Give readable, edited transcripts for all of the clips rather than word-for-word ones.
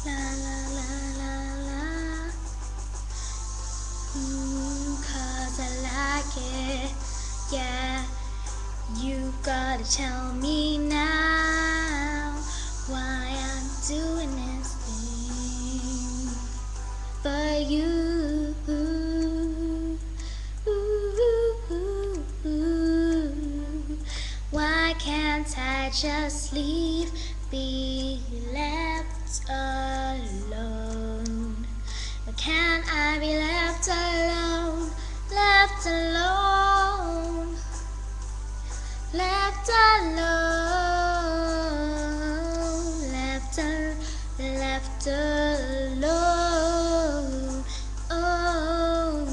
La la la la la. 'Cause I like it, yeah. You gotta tell me now why I'm doing this thing for you. Why can't I just leave, be left alone? Why can't I be left alone, left alone, left alone, left alone? Oh,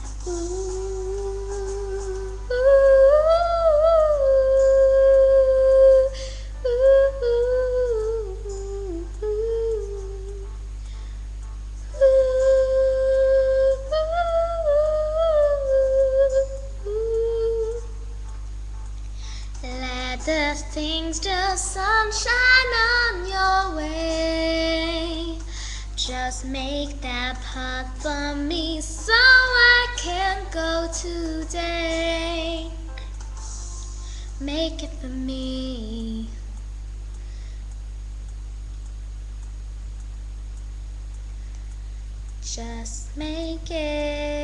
let the things, the sunshine on your way. Just make that part for me so I can go today. Make it for me. Just make it.